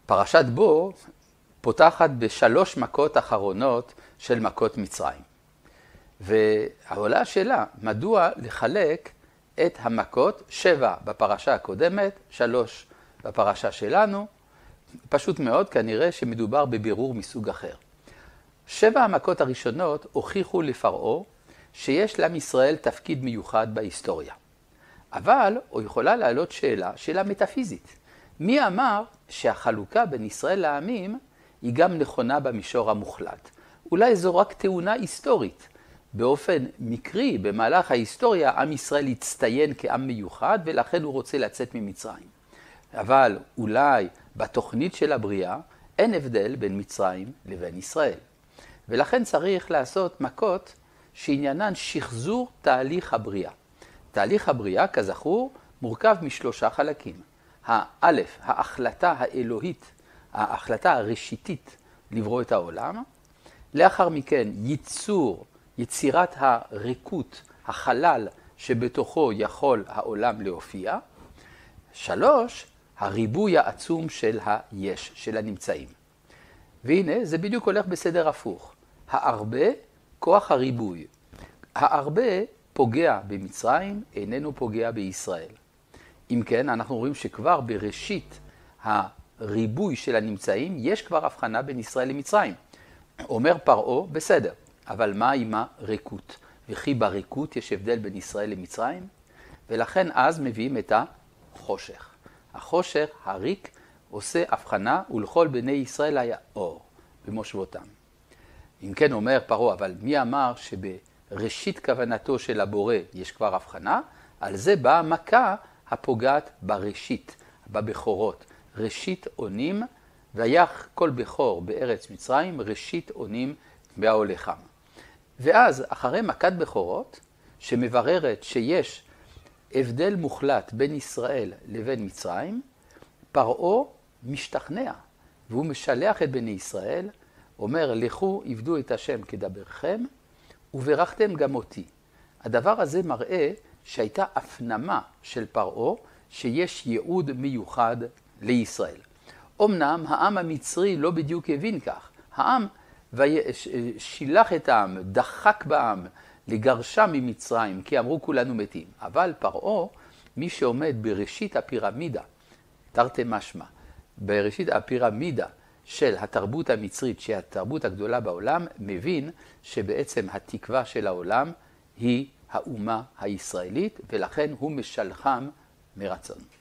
פרשת בו פותחת בשלוש מכות אחרונות של מכות מצרים. והעולה השאלה, מדוע לחלק את המכות 7 בפרשה הקודמת, 3 בפרשה שלנו? פשוט מאוד, כנראה שמדובר בבירור מסוג אחר. 7 המכות הראשונות הוכיחו לפרעה שיש לעם ישראל תפקיד מיוחד בהיסטוריה. אבל הוא יכולה לעלות שאלה מטאפיזית. מי אמר שהחלוקה בין ישראל לעמים היא גם נכונה במישור המוחלט? אולי זו רק תאונה היסטורית. באופן מקרי, במהלך ההיסטוריה, עם ישראל הצטיין כעם מיוחד, ולכן הוא רוצה לצאת ממצרים. אבל אולי בתוכנית של הבריאה אין הבדל בין מצרים לבין ישראל. ולכן צריך לעשות מכות שעניינן שחזור תהליך הבריאה. תהליך הבריאה, כזכור, מורכב משלושה חלקים. האלף, ההחלטה האלוהית, ההחלטה הראשיתית לברוא את העולם. לאחר מכן יצירת הריקות, החלל שבתוכו יכול העולם להופיע. 3, הריבוי העצום של היש, של הנמצאים. והנה, זה בדיוק הולך בסדר הפוך. ההרבה, כוח הריבוי. ההרבה פוגע במצרים, איננו פוגע בישראל. אם כן, אנחנו רואים שכבר בראשית הריבוי של הנמצאים, יש כבר הבחנה בין ישראל למצרים. אומר פרעה, בסדר, אבל מה עם הריקות? וכי בריקות יש הבדל בין ישראל למצרים? ולכן אז מביאים את החושך. החושך, הריק, עושה הבחנה, ולכל בני ישראל היה אור במושבותם. אם כן אומר פרעה, אבל מי אמר שבראשית כוונתו של הבורא יש כבר הבחנה? על זה באה המכה הפוגעת בראשית, בבכורות. ראשית אונים, והיה כל בכור בארץ מצרים, ראשית אונים בהולכם. ואז אחרי מכת בכורות, שמבררת שיש הבדל מוחלט בין ישראל לבין מצרים, פרעה משתכנע, והוא משלח את בני ישראל, אומר, לכו עבדו את השם כדברכם, וברכתם גם אותי. הדבר הזה מראה שהייתה הפנמה של פרעה, שיש ייעוד מיוחד לישראל. אמנם העם המצרי לא בדיוק הבין כך. העם שילח את העם, דחק בעם, לגרשם ממצרים, כי אמרו כולנו מתים. אבל פרעה, מי שעומד בראשית הפירמידה, תרתי משמע, בראשית הפירמידה של התרבות המצרית, שהיא התרבות הגדולה בעולם, מבין שבעצם התקווה של העולם היא האומה הישראלית, ולכן הוא משלחם מרצון.